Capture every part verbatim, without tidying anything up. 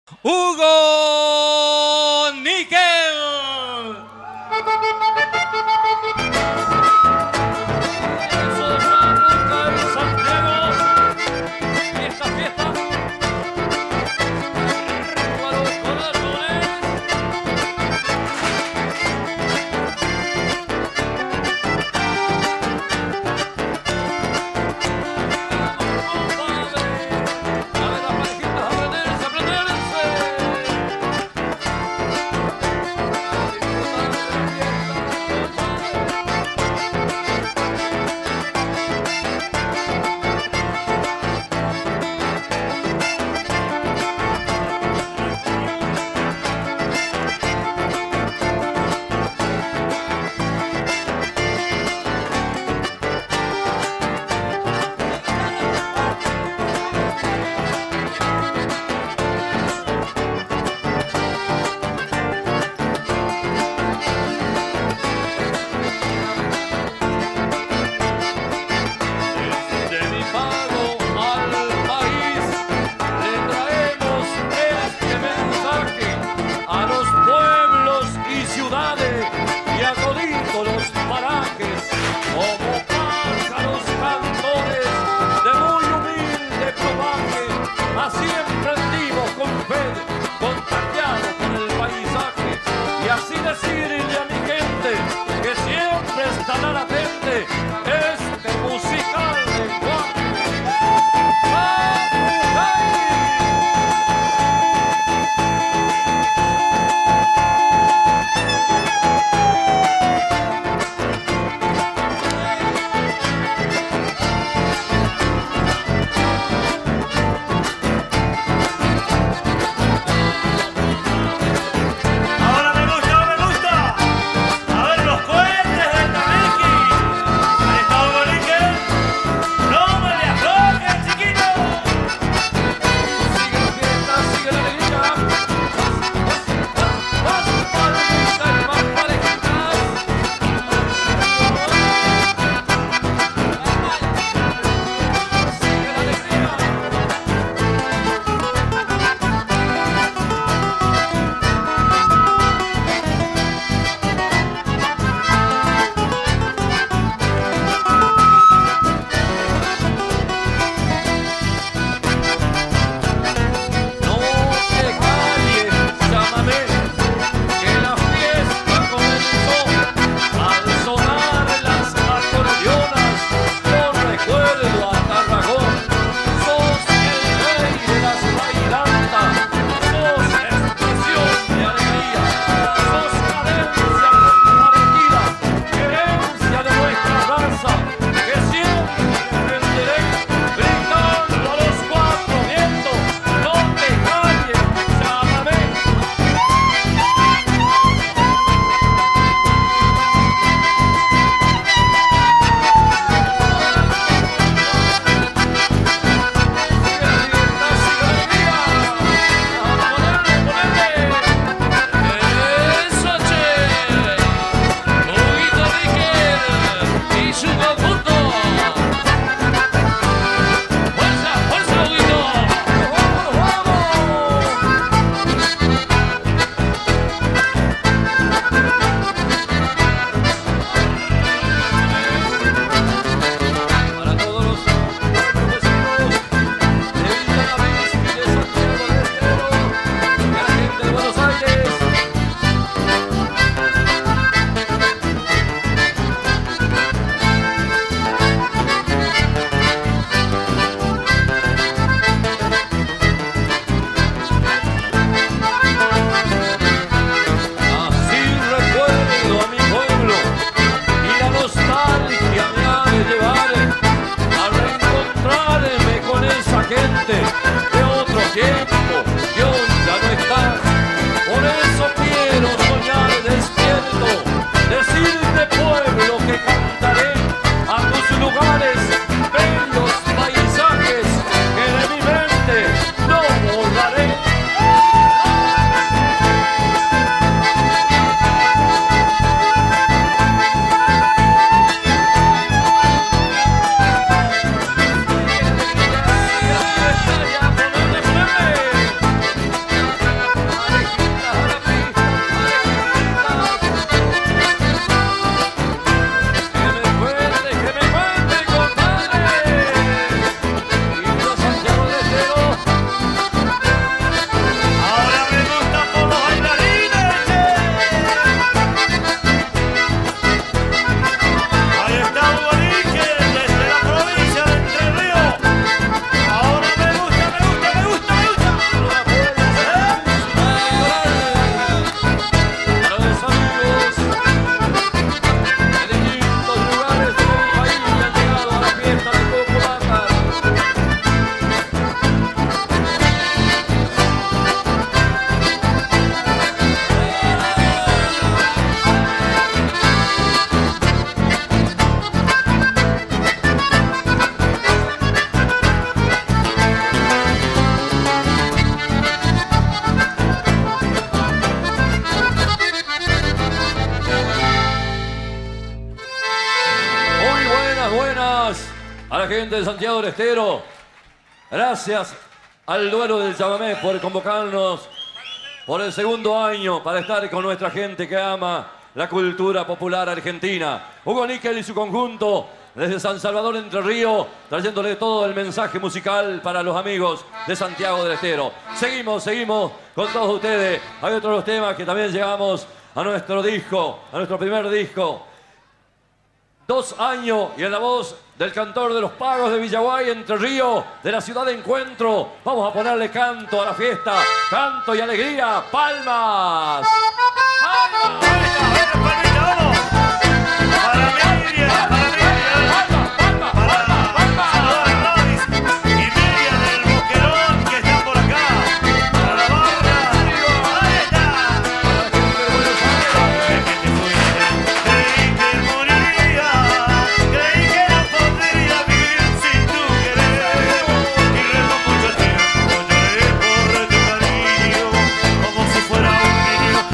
Hugo Níquel. a la gente de Santiago del Estero. Gracias al Duelo del Chamamé por convocarnos por el segundo año para estar con nuestra gente que ama la cultura popular argentina. Hugo Níquel y su conjunto desde San Salvador, Entre Ríos, trayéndole todo el mensaje musical para los amigos de Santiago del Estero. Seguimos, seguimos con todos ustedes. Hay otros temas que también llegamos a nuestro disco, a nuestro primer disco. Dos años y en la voz del cantor de los Pagos de Villaguay, Entre Ríos, de la ciudad de Encuentro. Vamos a ponerle canto a la fiesta, canto y alegría. ¡Palmas! ¡Palmas! Como si fuera un niño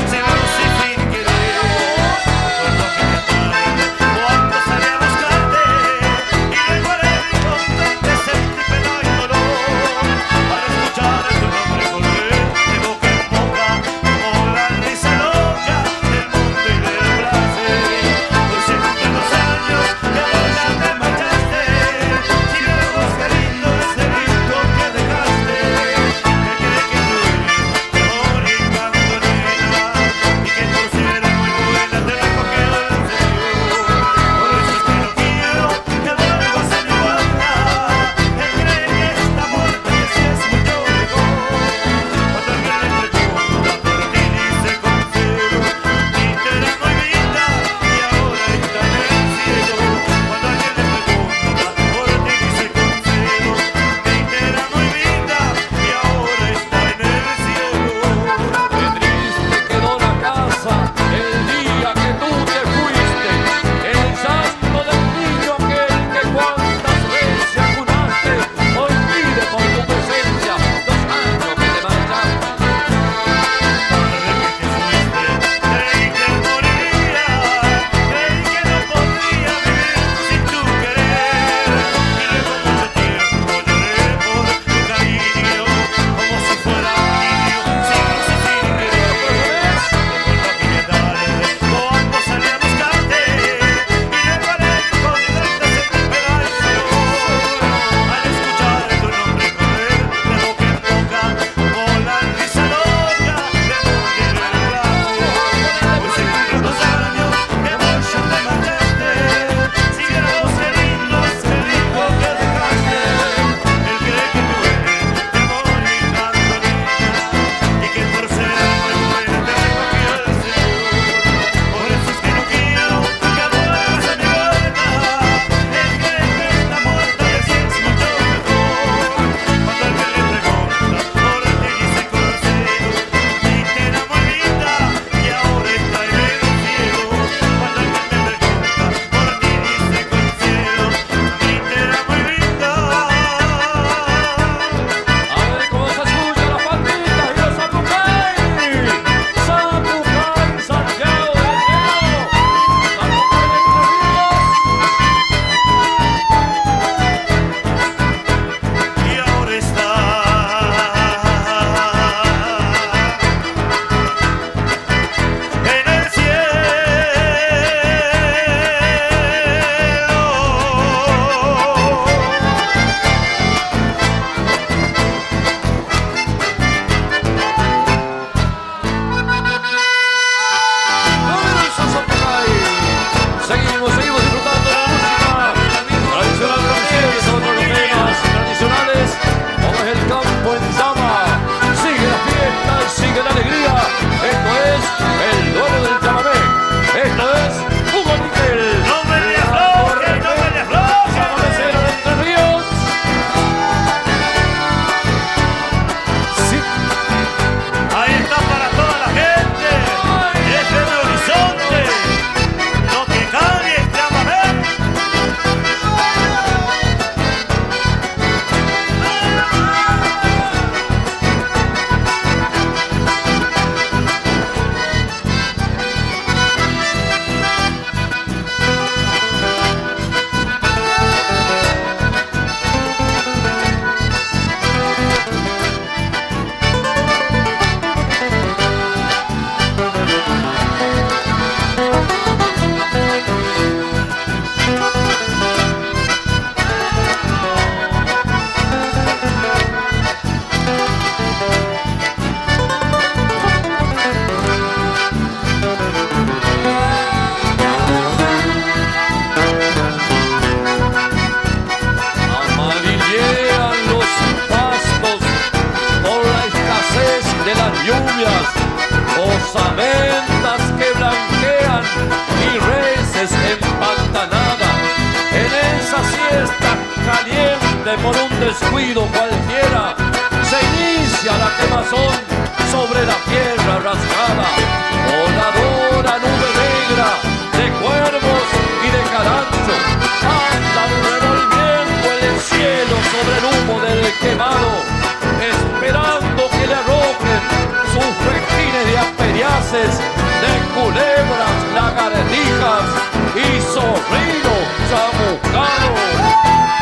lluvias, osamentas que blanquean y reces empantanada. En esa siesta caliente por un descuido cualquiera, se inicia la quemazón sobre la tierra rasgada. Voladora nube negra de cuervos y de carancho, andan revolviendo el cielo sobre el humo del quemado, esperando que le arrojen sus festines de asperriaces, de culebras, lagartijas y zorrinos chamuscados.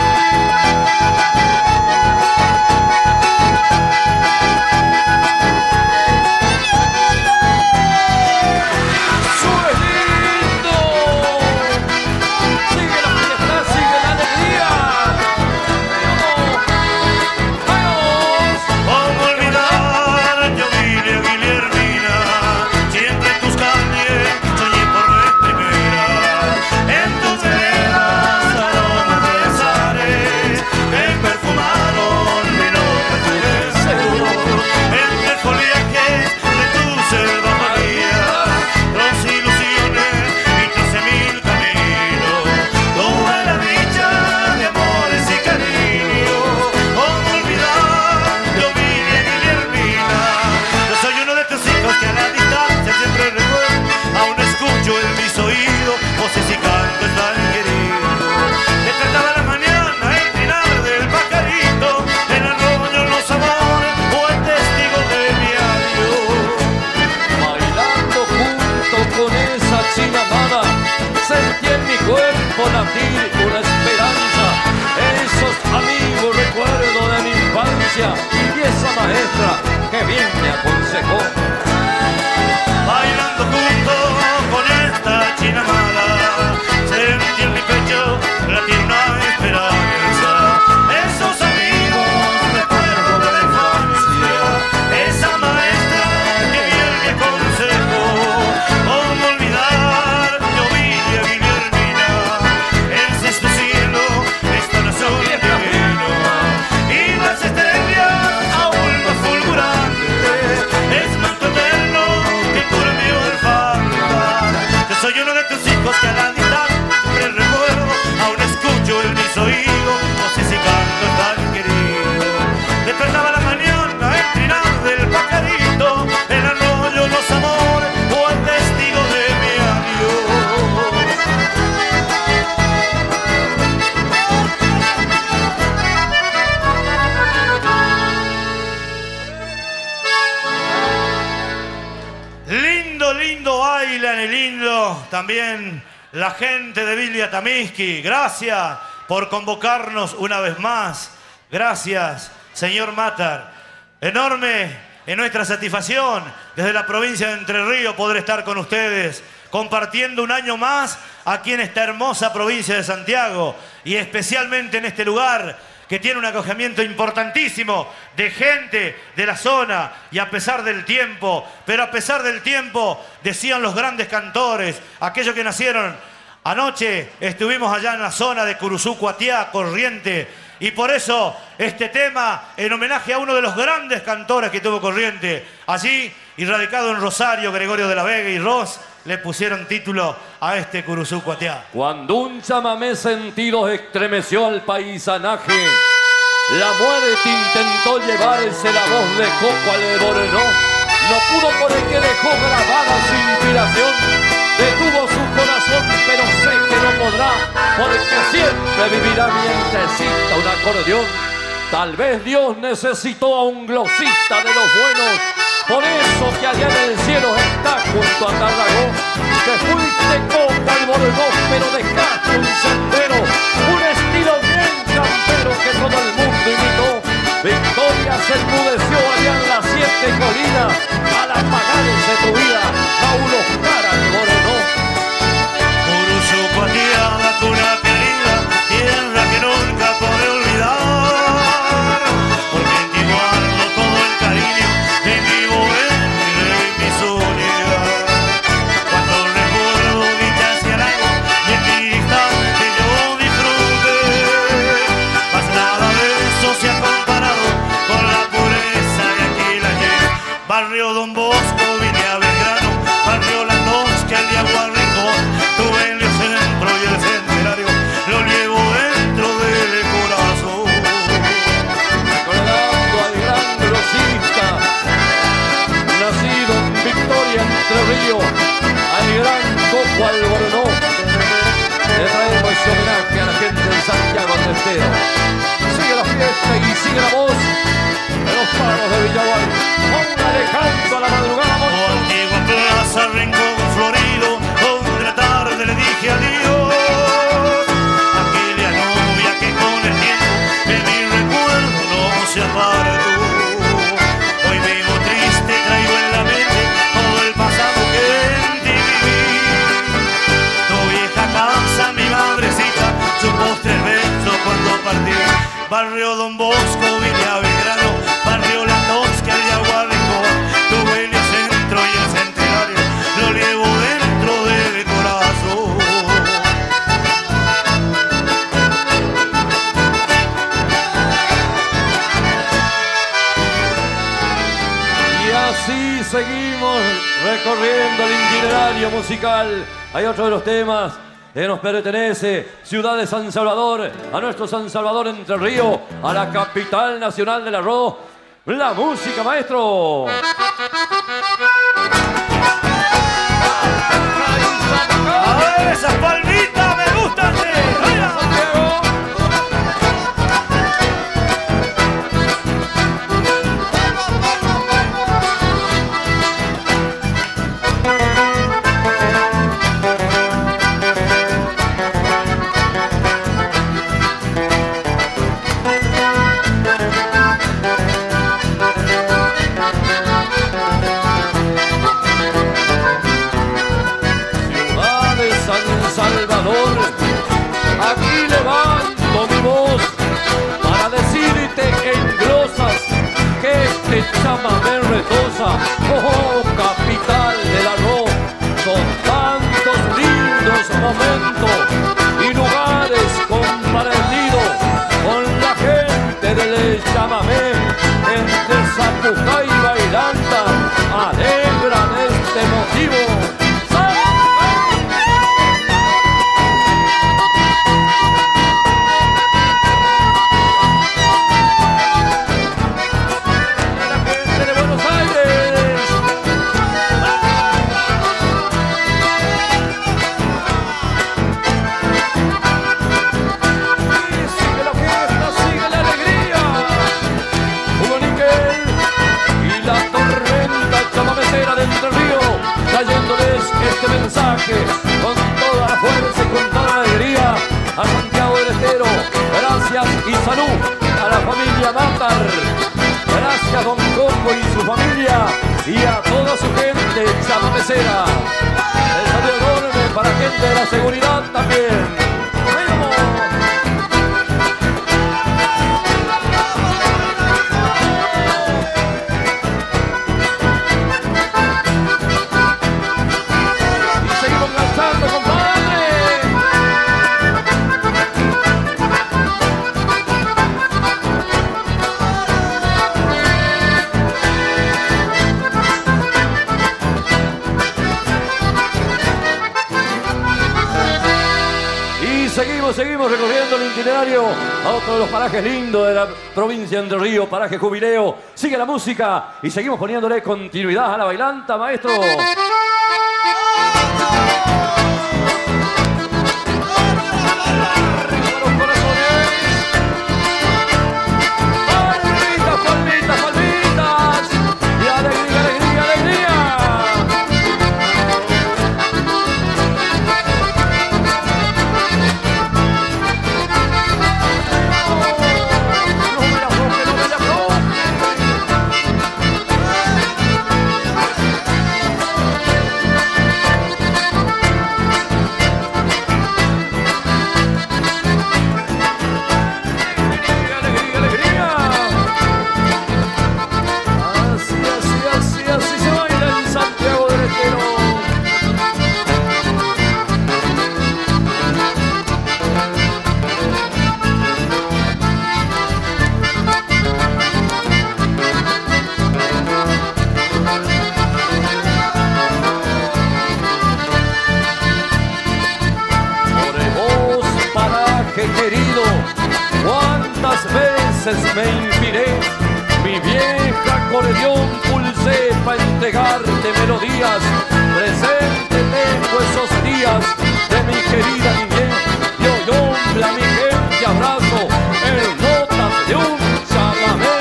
Sentí en mi cuerpo latir una esperanza, esos amigos recuerdo de mi infancia y esa maestra que bien me aconsejó. Bailando junto con esta china amada, sentí en mi pecho latir una esperanza, esos amigos recuerdo de la infancia, esa maestra que bien me aconsejó. ¿Cómo olvidar? Yo vine a Guillermina, el sexto cielo está la sol divino, y las estrellas aún más fulgurantes, es manto eterno que cura mi orfandad. Yo soy uno de tus hijos que a la mitad siempre recuerdo, aún escucho en mis oídos voces y cantos tan queridos. Despertaba la mañana el trinar del pajarito, el arroyo, los amores o el testigo de mi adiós. Lindo, lindo bailan y lindo también la gente de Villa Tamiski. Gracias por convocarnos una vez más. Gracias, señor Matar. Enorme es nuestra satisfacción desde la provincia de Entre Ríos poder estar con ustedes, compartiendo un año más aquí en esta hermosa provincia de Santiago y especialmente en este lugar que tiene un acogimiento importantísimo de gente de la zona y a pesar del tiempo, pero a pesar del tiempo, decían los grandes cantores, aquellos que nacieron anoche, estuvimos allá en la zona de Curuzú, Cuatiá, Corriente, y por eso este tema en homenaje a uno de los grandes cantores que tuvo Corriente, allí y radicado en Rosario, Gregorio de la Vega y Ross, le pusieron título a este Curuzú Cuatiá. Cuando un chamamé sentido estremeció al paisanaje, la muerte intentó llevarse la voz de Coco al Borenó. No pudo por el que dejó grabada su inspiración, detuvo su corazón, pero sé que no podrá, porque siempre vivirá mientras exista un acordeón. Tal vez Dios necesitó a un glosista de los buenos, por eso que allá en el cielo está junto a Tarragó. Que fuiste Coco al Borenó, pero dejaste un sendero, un estilo bien campero que todo el mundo imitó. Victoria se enmudeció allá en las siete colinas, al apagarse tu vida, Raúl Oscar al Borenó. Curuzú, Cuatiá, la cuna querida, tierra que nunca podré olvidar, porque en ti guardo todo el cariño de mi bohemia y de mi soledad. Cuando recuerdo dichas y halagos y en mi instante yo disfruté, más nada de eso se ha comparado con la pureza de aquel ayer, barrio donde Don Bosco, Villa Belgrano, barrio Landowski, el de Aguarricón, Tuvelio Centro y el Centenario, lo llevo dentro del corazón. Recordando al gran grosista, nacido en Victoria, Entre Ríos, al gran Coco Albornoz, le traemos ese homenaje a la gente de Santiago del Estero. Sigue la fiesta y sigue la voz de los paros de Villaguay. Póngale canto a la madrugada. Oh, antigua plaza, rincón florido, donde la tarde le dije adiós. Aquella novia que con el tiempo de mi recuerdo no se apartó. Hoy vivo triste, traigo en la mente todo el pasado que en ti viví. Tu vieja casa, mi madrecita, su postre beso cuando partí. Barrio Don Bosco, Villa Belgrano, barrio Landowski, el de Aguarricón, Tuvelio Centro y el Centenario, lo llevo dentro del corazón. Y así seguimos recorriendo el itinerario musical. Hay otro de los temas que nos pertenece, ciudad de San Salvador, a nuestro San Salvador Entre Ríos, a la capital nacional del arroz, la música, maestro. A ver, esas palmitas me gustan, sí. Aquí levanto mi voz para decirte que engrosas, que este chamamé retosa. Oh, capital del arroz, son tantos lindos momentos y lugares compartidos con la gente del chamamé. Entre Zapucay y Bailanta alegran este motivo. Este mensaje con toda la fuerza y con toda la alegría a Santiago del Estero. Gracias y salud a la familia Matar. Gracias Don Coco y su familia y a toda su gente chamamecera. El saludo enorme para la gente de la seguridad también. Seguimos, seguimos recorriendo el itinerario a otro de los parajes lindos de la provincia de Entre Ríos, paraje Jubileo. Sigue la música y seguimos poniéndole continuidad a la bailanta, maestro. veces me inspiré, mi vieja acordeón pulsé para entregarte melodías. Presente tengo esos días de mi querida niñez. Yo, hombre, a mi gente abrazo en notas de un chamamé.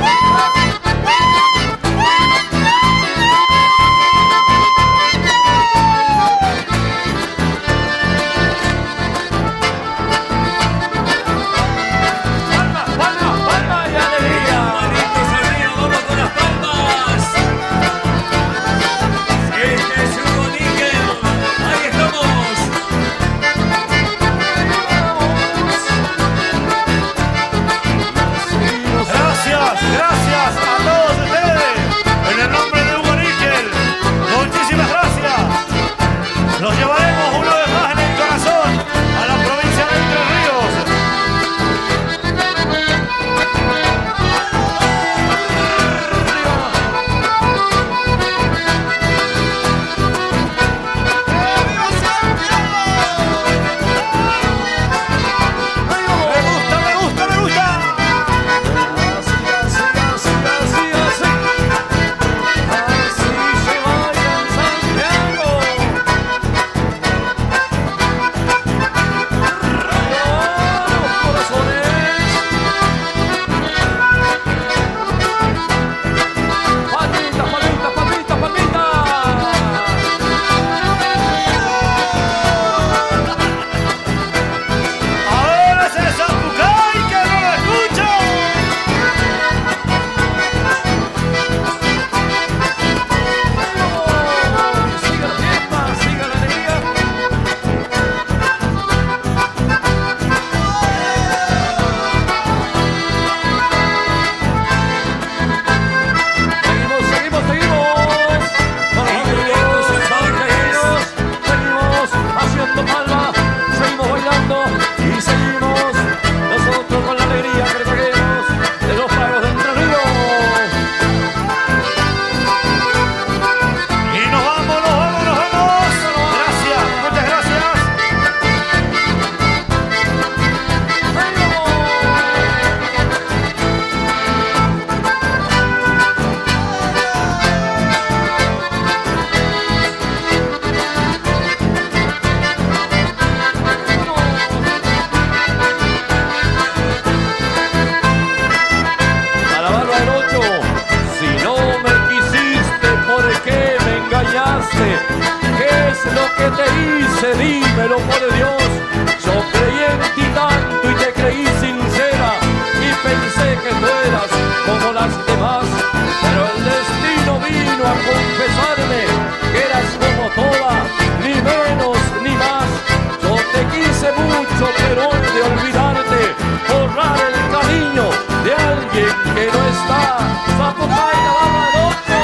¿Qué es lo que te hice? Dímelo, por Dios. Yo creí en ti tanto y te creí sincera y pensé que tú eras como las demás, pero el destino vino a confesarme que eras como todas, ni menos ni más. Yo te quise mucho, pero he de olvidarte, borrar el cariño de alguien que no está. Zapucay, Navarra,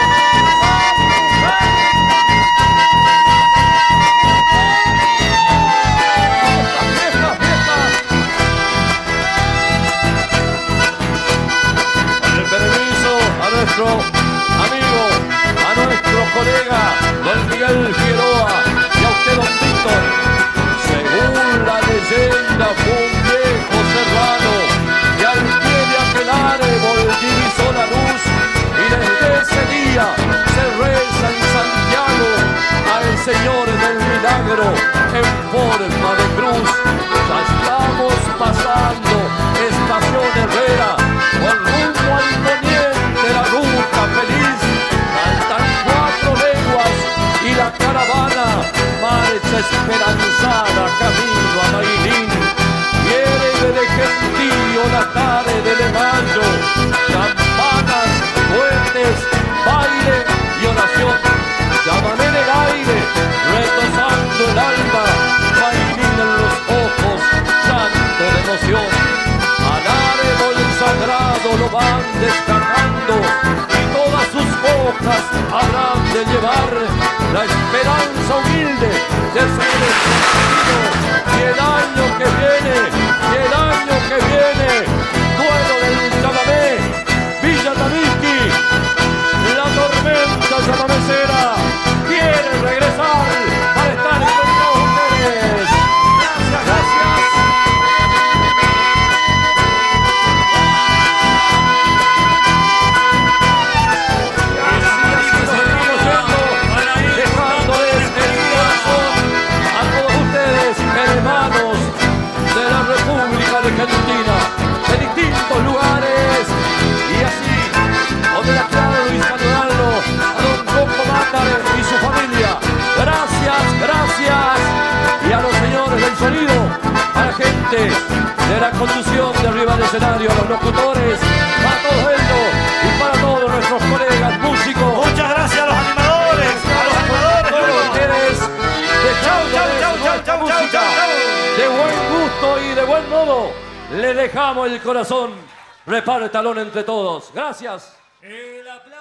nuestro amigo, a nuestro colega don Miguel Figueroa y a usted, don Víctor. Según la leyenda fue un viejo serrano que al pie de aquel árbol divisó la luz, y desde ese día se reza en Santiago al Señor del Milagro en forma de cruz. Ya estamos pasando Estación Herrera con rumbo al poniente, la ruta feliz. Faltan cuatro leguas y la caravana marcha esperanzada camino a Mailín. Viene de gentío la tarde de mayo, campanas, cohetes, baile y oración. Llaman en el aire, retozando el alma, Mailín en los ojos, santo de emoción. Al árbol sagrado lo van descargando y todas sus hojas habrán de llevar la esperanza humilde de ser escogido. Y el año que viene, y el año que viene, duelo del chamamé, Villa Tavisqui, la tormenta chamamecera quiere regresar para estar con todos ustedes. Gracias, gracias. de la conducción de arriba del escenario, a los locutores, para todo esto y para todos nuestros colegas músicos. Muchas gracias a los animadores, a los animadores. Todos ustedes, dejándoles chau, chau, nuestra chau, música chau, chau. de buen gusto y de buen modo. Le dejamos el corazón. Repare el talón entre todos. Gracias. El aplauso.